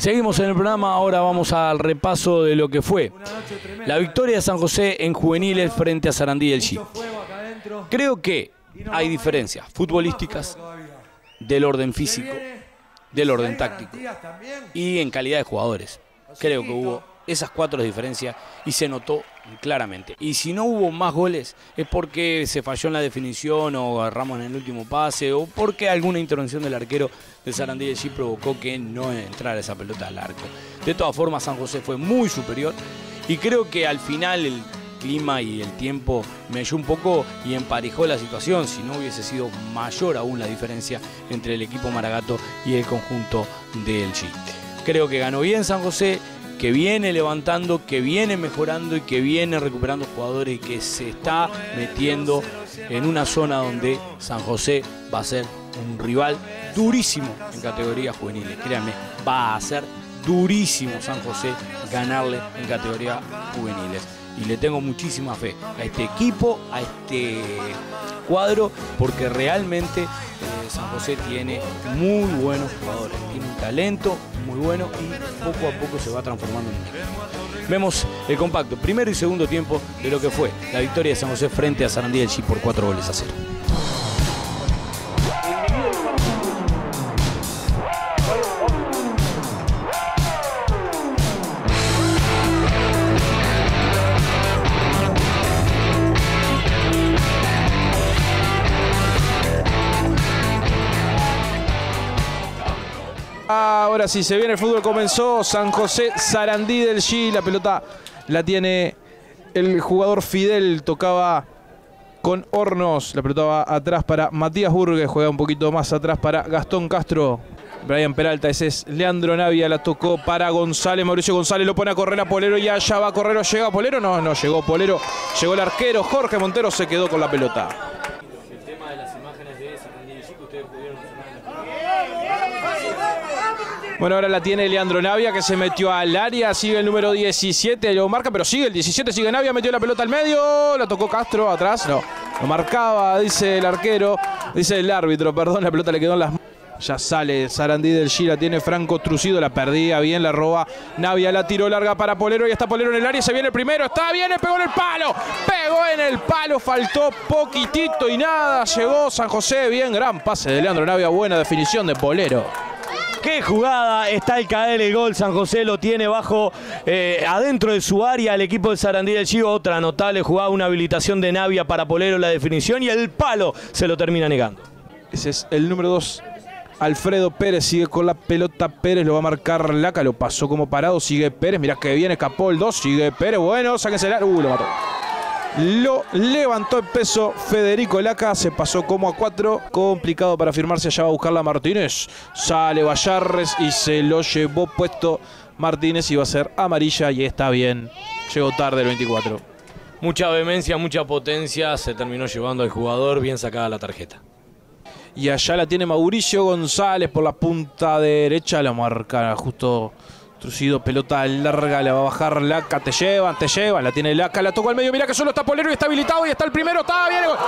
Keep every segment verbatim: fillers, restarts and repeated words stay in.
Seguimos en el programa, ahora vamos al repaso de lo que fue la victoria de San José en juveniles frente a Sarandí del Chi. Creo que hay diferencias futbolísticas, del orden físico, del orden táctico y en calidad de jugadores. Creo que hubo esas cuatro diferencias y se notó claramente. Y si no hubo más goles es porque se falló en la definición o agarramos en el último pase o porque alguna intervención del arquero de Sarandí del Chi provocó que no entrara esa pelota al arco. De todas formas, San José fue muy superior y creo que al final el clima y el tiempo me ayudó un poco y emparejó la situación, si no hubiese sido mayor aún la diferencia entre el equipo Maragato y el conjunto del Chi. Creo que ganó bien San José, que viene levantando, que viene mejorando y que viene recuperando jugadores y que se está metiendo en una zona donde San José va a ser un rival durísimo en categorías juveniles. Créanme, va a ser durísimo San José ganarle en categorías juveniles. Y le tengo muchísima fe a este equipo, a este cuadro, porque realmente eh, San José tiene muy buenos jugadores, tiene un talento muy bueno y poco a poco se va transformando en un equipo. Vemos el compacto, primero y segundo tiempo de lo que fue la victoria de San José frente a Sarandí del Chi por cuatro goles a cero. Ahora sí, se viene el fútbol, comenzó San José, Sarandí del Chi, la pelota la tiene el jugador Fidel, tocaba con Hornos, la pelota va atrás para Matías Burgues, juega un poquito más atrás para Gastón Castro, Brian Peralta, ese es Leandro Navia, la tocó para González, Mauricio González lo pone a correr a Polero y allá va Correro, llega Polero, no, no llegó Polero, llegó el arquero, Jorge Montero se quedó con la pelota. El tema de las imágenes de Sarandí del Chi que ustedes pudieron observar. Bueno, ahora la tiene Leandro Navia que se metió al área, sigue el número diecisiete, lo marca, pero sigue el diecisiete, sigue Navia, metió la pelota al medio, la tocó Castro atrás, no, lo marcaba, dice el arquero, dice el árbitro, perdón, la pelota le quedó en las manos. Ya sale Sarandí del Chi, la tiene Franco Trucido, la perdía bien, la roba Navia, la tiró larga para Polero y está Polero en el área, se viene el primero, está bien, pegó en el palo, pegó en el palo, faltó poquitito y nada, llegó San José, bien, gran pase de Leandro Navia, buena definición de Polero. ¡Qué jugada! Está al caer el gol. San José lo tiene bajo, eh, adentro de su área. El equipo de Sarandí del Chi, otra notable jugada, una habilitación de Navia para Polero, la definición y el palo se lo termina negando. Ese es el número dos. Alfredo Pérez sigue con la pelota, Pérez lo va a marcar Laca, lo pasó como parado, sigue Pérez, mirá que viene, escapó el dos, sigue Pérez, bueno, sáquense el... Uh, lo mató. Lo levantó el peso Federico Laca, se pasó como a cuatro, complicado para firmarse, allá va a buscarla Martínez, sale Vallarres y se lo llevó puesto Martínez y va a ser amarilla y está bien, llegó tarde el veinticuatro. Mucha vehemencia, mucha potencia, se terminó llevando al jugador, bien sacada la tarjeta. Y allá la tiene Mauricio González por la punta derecha, la marca justo Trucido, pelota larga, la va a bajar Laca, te llevan, te llevan, la tiene Laca, la tocó al medio, mira que solo está Polero y está habilitado y está el primero, está bien, gol.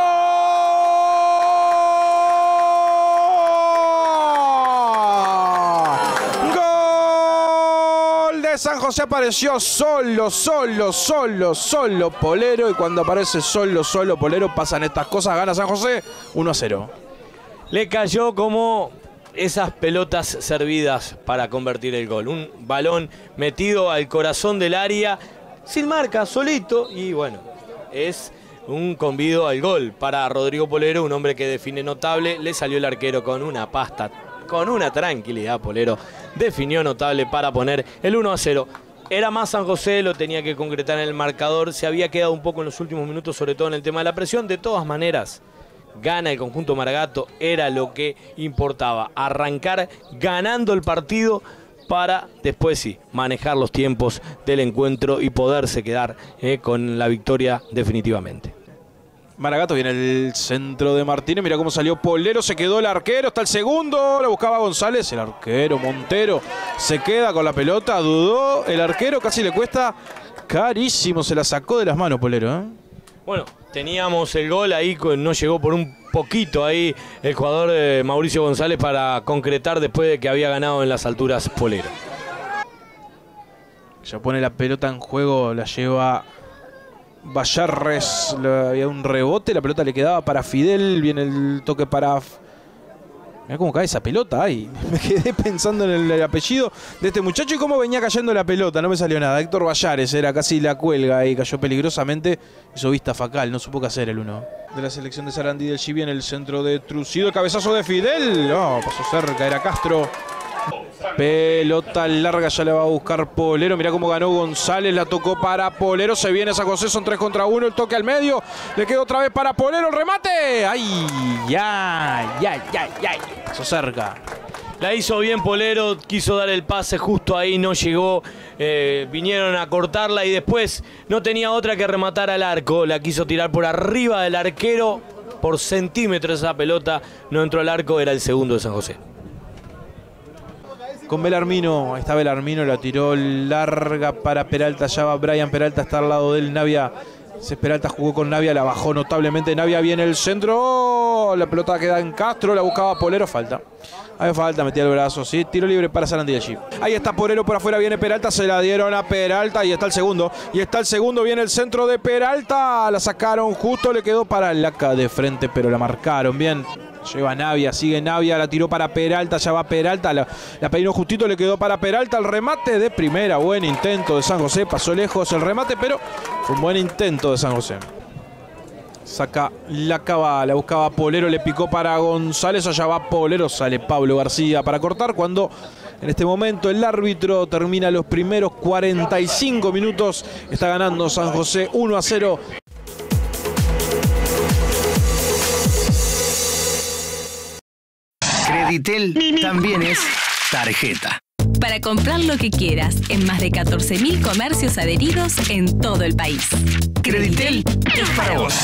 ¡Gol! De San José apareció solo, solo, solo, solo Polero y cuando aparece solo, solo Polero pasan estas cosas, gana San José uno a cero. Le cayó como esas pelotas servidas para convertir el gol. Un balón metido al corazón del área, sin marca, solito. Y bueno, es un convido al gol para Rodrigo Polero, un hombre que define notable. Le salió el arquero con una pasta, con una tranquilidad. Polero definió notable para poner el uno a cero. Era más San José, lo tenía que concretar en el marcador. Se había quedado un poco en los últimos minutos, sobre todo en el tema de la presión. De todas maneras, gana el conjunto Maragato, era lo que importaba, arrancar ganando el partido para después sí, manejar los tiempos del encuentro y poderse quedar eh, con la victoria definitivamente. Maragato viene el centro de Martínez, mira cómo salió Polero, se quedó el arquero, está el segundo, lo buscaba González, el arquero Montero se queda con la pelota, dudó, el arquero casi le cuesta carísimo, se la sacó de las manos Polero, ¿eh? Bueno, teníamos el gol ahí, no llegó por un poquito ahí el jugador eh, Mauricio González para concretar después de que había ganado en las alturas Polero. Ya pone la pelota en juego, la lleva Vallarres, había un rebote, la pelota le quedaba para Fidel, viene el toque para... Mirá cómo cae esa pelota, ay, me quedé pensando en el, el apellido de este muchacho y cómo venía cayendo la pelota, no me salió nada. Héctor Vallares era casi la cuelga y cayó peligrosamente, hizo vista facal, no supo qué hacer el uno. De la selección de Sarandí del Chibi en el centro de Trucido, el cabezazo de Fidel, no, pasó cerca, era Castro. Pelota larga, ya la va a buscar Polero. Mirá cómo ganó González, la tocó para Polero. Se viene San José, son tres contra uno. El toque al medio, le quedó otra vez para Polero. El remate. ¡Ay! ¡Ya! ¡Ya! ¡Ya! ¡Ya! Pasó cerca. La hizo bien Polero, quiso dar el pase justo ahí, no llegó. Eh, vinieron a cortarla y después no tenía otra que rematar al arco. La quiso tirar por arriba del arquero. Por centímetros esa pelota no entró al arco, era el segundo de San José. Con Belarmino, ahí está Belarmino, la tiró larga para Peralta, ya va Brian Peralta, está al lado del Navia. Peralta jugó con Navia, la bajó notablemente Navia, viene el centro, la pelota queda en Castro, la buscaba Polero, falta. Hay falta, metía el brazo, sí, tiro libre para Sarandí allí. Ahí está Polero, por afuera viene Peralta, se la dieron a Peralta y está el segundo. Y está el segundo, viene el centro de Peralta, la sacaron justo, le quedó para Laca de frente, pero la marcaron bien. Lleva Navia, sigue Navia, la tiró para Peralta, ya va Peralta, la, la peinó justito, le quedó para Peralta, el remate de primera, buen intento de San José, pasó lejos el remate, pero fue un buen intento de San José. Saca la cava, la buscaba Polero, le picó para González, allá va Polero, sale Pablo García para cortar cuando en este momento el árbitro termina los primeros cuarenta y cinco minutos, está ganando San José uno a cero. Creditel también es tarjeta. Para comprar lo que quieras en más de catorce mil comercios adheridos en todo el país. Creditel es para vos.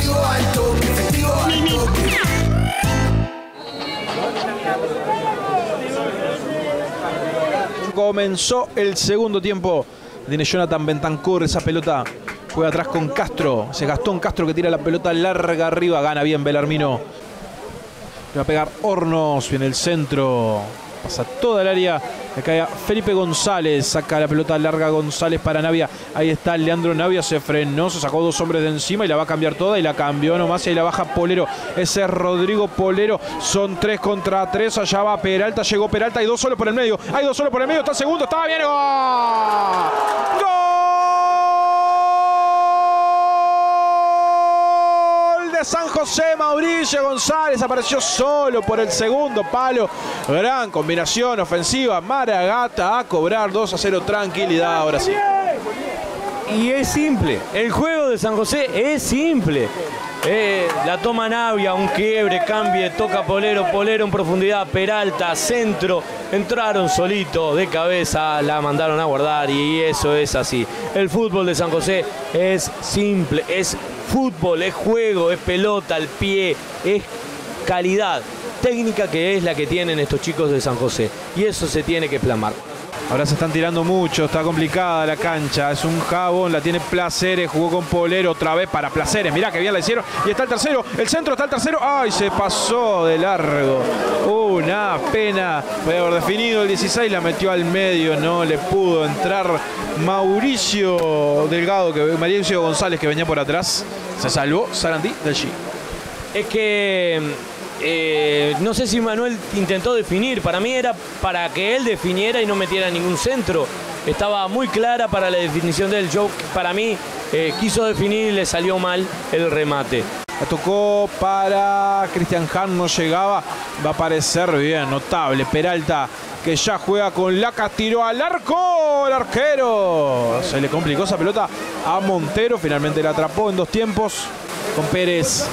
Comenzó el segundo tiempo. Tiene Jonathan Bentancur, esa pelota juega atrás con Castro. Ese Gastón Castro que tira la pelota larga arriba. Gana bien Belarmino. Le va a pegar Hornos, viene el centro. Pasa toda el área. Le cae a Felipe González. Saca la pelota larga González para Navia. Ahí está Leandro Navia. Se frenó. Se sacó dos hombres de encima y la va a cambiar toda. Y la cambió nomás. Y ahí la baja Polero. Ese es Rodrigo Polero. Son tres contra tres. Allá va Peralta. Llegó Peralta. Hay dos solo por el medio. Hay dos solo por el medio. Está el segundo. Estaba bien. ¡Gol! ¡Gol! De San José, Mauricio González apareció solo por el segundo palo. Gran combinación ofensiva. Maragata a cobrar dos a cero. Tranquilidad ahora sí. Y es simple. El juego de San José es simple. Eh, la toma Navia, un quiebre, cambie, toca Polero, Polero en profundidad, Peralta, centro, entraron solito de cabeza, la mandaron a guardar y eso es así. El fútbol de San José es simple, es fútbol, es juego, es pelota al pie, es calidad técnica que es la que tienen estos chicos de San José y eso se tiene que plasmar. Ahora se están tirando mucho, está complicada la cancha, es un jabón, la tiene Placeres, jugó con Polero otra vez para Placeres, mirá que bien la hicieron, y está el tercero, el centro está el tercero, ¡ay! Se pasó de largo, una pena, puede haber definido el dieciséis, la metió al medio, no le pudo entrar Mauricio Delgado, que Mauricio González que venía por atrás, se salvó Sarandí del G. Es que... Eh, no sé si Manuel intentó definir, para mí era para que él definiera y no metiera ningún centro, estaba muy clara para la definición del joke, para mí eh, quiso definir y le salió mal el remate. La tocó para Cristian Hahn, no llegaba, va a aparecer bien, notable, Peralta que ya juega con Laca, tiró al arco, el arquero, se le complicó esa pelota a Montero, finalmente la atrapó en dos tiempos con Pérez.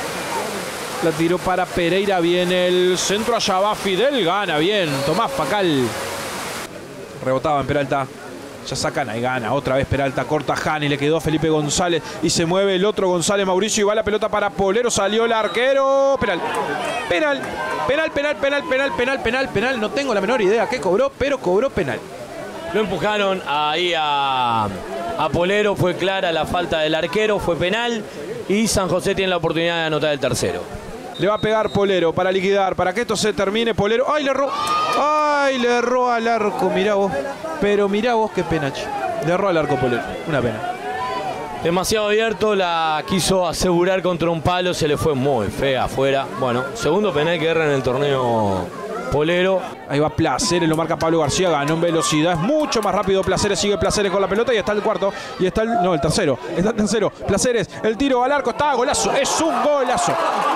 La tiró para Pereira, viene el centro, allá va Fidel, gana bien, Tomás Facal. Rebotaba en Peralta, ya sacan, ahí gana, otra vez Peralta, corta Hahn y le quedó a Felipe González y se mueve el otro González Mauricio y va la pelota para Polero, salió el arquero, penal, penal, penal, penal, penal, penal, penal, penal, penal, no tengo la menor idea qué cobró, pero cobró penal. Lo empujaron ahí a, a Polero, fue clara la falta del arquero, fue penal. y San José tiene la oportunidad de anotar el tercero. Le va a pegar Polero para liquidar, para que esto se termine. Polero, ¡ay, le erró! ¡Ay, le erró al arco! Mirá vos, pero mirá vos qué pena, che. Le erró al arco Polero, una pena. Demasiado abierto, la quiso asegurar contra un palo, se le fue muy fea afuera. Bueno, segundo penal que erra en el torneo Polero. Ahí va Placeres, lo marca Pablo García, ganó en velocidad, es mucho más rápido Placeres, sigue Placeres con la pelota y está el cuarto, y está el, no, el tercero, está el tercero. Placeres, el tiro al arco, está, golazo, es un golazo.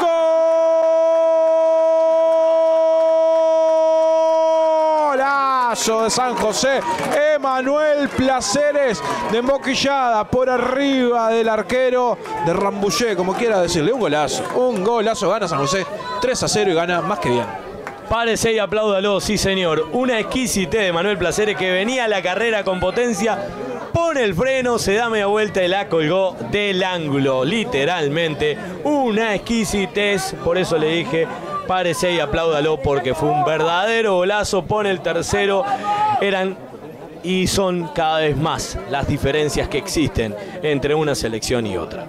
Golazo de San José, Emanuel Placeres de emboquillada por arriba del arquero de Rambullé, como quiera decirle, un golazo, un golazo, gana San José tres a cero y gana más que bien. Párese y apláudalo, sí señor. Una exquisitez de Manuel Placeres que venía a la carrera con potencia, pone el freno, se da media vuelta y la colgó del ángulo, literalmente. Una exquisitez, por eso le dije, párese y apláudalo porque fue un verdadero golazo, pone el tercero. Eran y son cada vez más las diferencias que existen entre una selección y otra.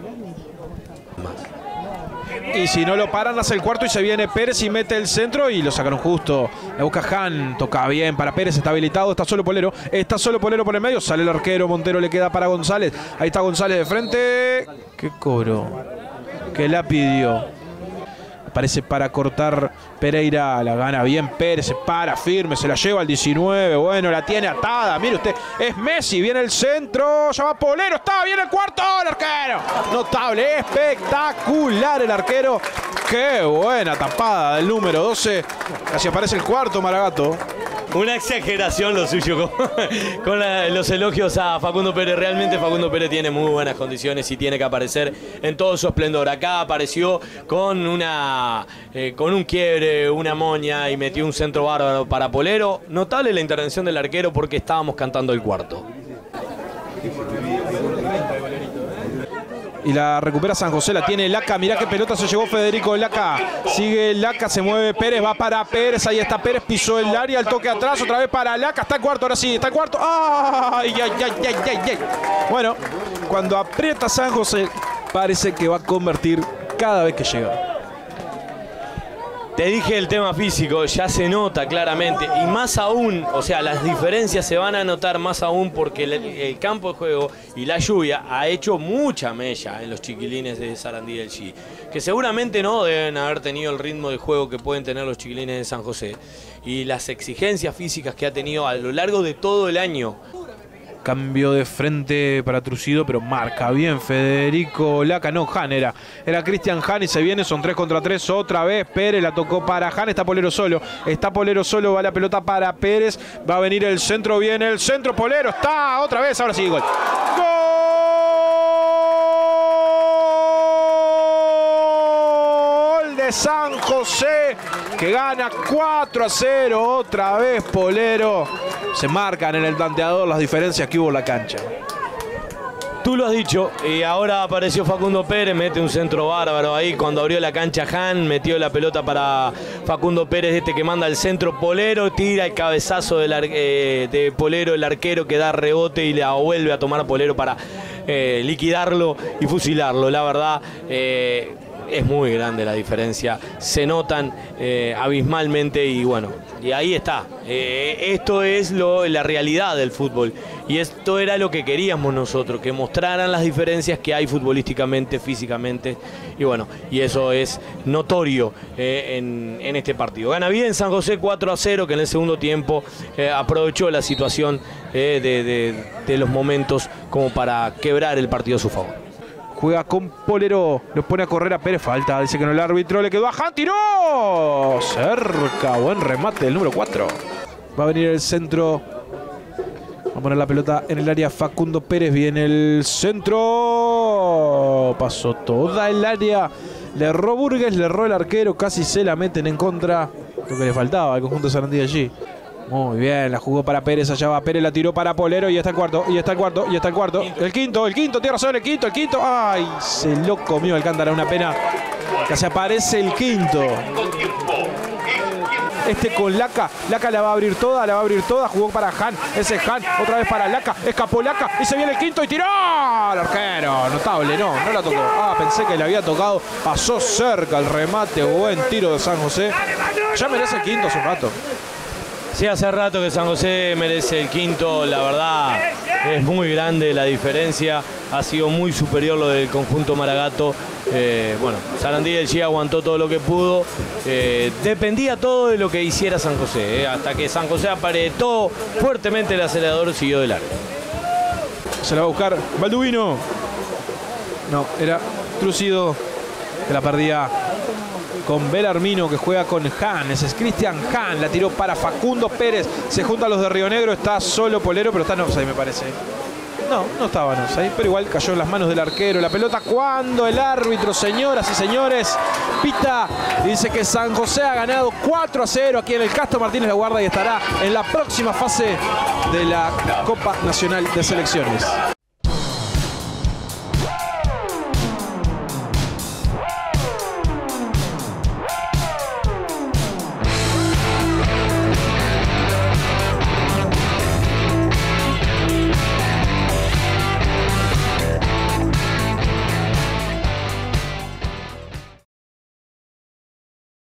Y si no lo paran, hace el cuarto y se viene Pérez y mete el centro y lo sacaron justo. La busca Han, toca bien para Pérez, está habilitado, está solo Polero. Está solo Polero por el medio, sale el arquero, Montero le queda para González. Ahí está González de frente. ¿Qué cobró? Que la pidió. Parece para cortar Pereira, la gana bien Pérez, se para firme, se la lleva al diecinueve, bueno, la tiene atada, mire usted, es Messi, viene el centro, ya va Polero, está, viene el cuarto, el arquero, notable, espectacular el arquero, qué buena tapada del número doce, casi aparece el cuarto Maragato. Una exageración lo suyo con, con la, los elogios a Facundo Pérez. Realmente Facundo Pérez tiene muy buenas condiciones y tiene que aparecer en todo su esplendor. Acá apareció con, una, eh, con un quiebre, una moña y metió un centro bárbaro para Polero. Notable la intervención del arquero porque estábamos cantando el cuarto. Y la recupera San José, la tiene Laca, mirá qué pelota se llevó Federico Laca, sigue Laca, se mueve Pérez, va para Pérez, ahí está Pérez, pisó el área, el toque atrás, otra vez para Laca, está el cuarto, ahora sí, está el cuarto, ¡ay, ay, ay, ay, ay, ay! Bueno, cuando aprieta San José, parece que va a convertir cada vez que llega. Te dije el tema físico, ya se nota claramente, y más aún, o sea, las diferencias se van a notar más aún porque el, el campo de juego y la lluvia ha hecho mucha mella en los chiquilines de Sarandí del Chi, que seguramente no deben haber tenido el ritmo de juego que pueden tener los chiquilines de San José, y las exigencias físicas que ha tenido a lo largo de todo el año. Cambio de frente para Trucido, pero marca bien Federico Laca, no, Han era, era Cristian Han y se viene, son tres contra tres, otra vez Pérez, la tocó para Han, está Polero solo, está Polero solo, va la pelota para Pérez, va a venir el centro, viene el centro, Polero, está, otra vez, ahora sí, gol. Gol de San José, que gana cuatro a cero, otra vez Polero. Se marcan en el planteador las diferencias que hubo en la cancha. Tú lo has dicho, y ahora apareció Facundo Pérez, mete un centro bárbaro ahí. Cuando abrió la cancha Han, metió la pelota para Facundo Pérez, este que manda el centro. Polero tira el cabezazo del eh, de Polero, el arquero que da rebote y la vuelve a tomar Polero para eh, liquidarlo y fusilarlo. La verdad, eh, es muy grande la diferencia, se notan eh, abismalmente y bueno, y ahí está. Eh, esto es lo, la realidad del fútbol y esto era lo que queríamos nosotros, que mostraran las diferencias que hay futbolísticamente, físicamente y bueno, y eso es notorio eh, en, en este partido. Gana bien San José cuatro a cero, que en el segundo tiempo eh, aprovechó la situación eh, de, de, de los momentos como para quebrar el partido a su favor. Juega con Polero, lo pone a correr a Pérez, falta, dice que no el árbitro, le quedó a Han, tiró, cerca, buen remate del número cuatro. Va a venir el centro, va a poner la pelota en el área Facundo Pérez, viene el centro, pasó toda el área, le erró Burgues, le erró el arquero, casi se la meten en contra, lo que le faltaba al conjunto de Sarandí allí. Muy bien, la jugó para Pérez, allá va Pérez, la tiró para Polero y está el cuarto, y está el cuarto, y está el cuarto. El quinto, el quinto, tiene razón, el quinto, el quinto. Ay, se lo comió Alcántara, una pena. Casi aparece el quinto. este con Laca. Laca la va a abrir toda, la va a abrir toda. Jugó para Han, ese es Han. Otra vez para Laca. Escapó Laca y se viene el quinto y tiró. El arquero, notable, no, no la tocó. Ah, pensé que le había tocado. Pasó cerca el remate. Buen tiro de San José. Ya merece el quinto hace un rato. Sí, hace rato que San José merece el quinto, la verdad es muy grande la diferencia, ha sido muy superior lo del conjunto Maragato. Eh, bueno, Sarandí del G aguantó todo lo que pudo, eh, dependía todo de lo que hiciera San José, eh, hasta que San José apretó fuertemente el acelerador, siguió de largo. Se la va a buscar Balduino. No, era Trucido que la perdía con Belarmino, que juega con Han. Ese es Cristian Han. La tiró para Facundo Pérez. Se juntan los de Río Negro. Está solo Polero, pero está en offside, me parece. No, no estaba en offside, pero igual cayó en las manos del arquero. La pelota cuando el árbitro, señoras y señores, pita y dice que San José ha ganado cuatro a cero aquí en el Castro Martínez de Guarda y estará en la próxima fase de la Copa Nacional de Selecciones.